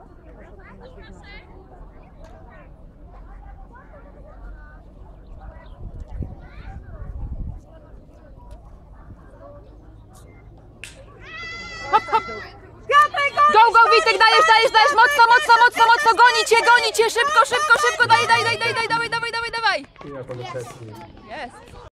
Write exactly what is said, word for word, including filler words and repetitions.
Hop, hop. Go, go, Witek, dajesz, dajesz, dajesz, mocno, mocno, mocno, mocno, gonicie, gonicie, szybko, szybko, szybko, daj, daj, daj, daj, daj, dawaj, dawaj, dawaj, dawaj. Ja to jest.